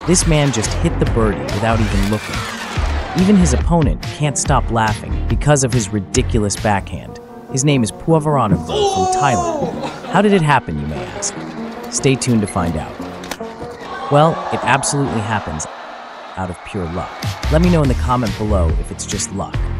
This man just hit the birdie without even looking. Even his opponent can't stop laughing because of his ridiculous backhand. His name is PUAVARANUKROH from Thailand. How did it happen, you may ask? Stay tuned to find out. Well, it absolutely happens out of pure luck. Let me know in the comment below if it's just luck.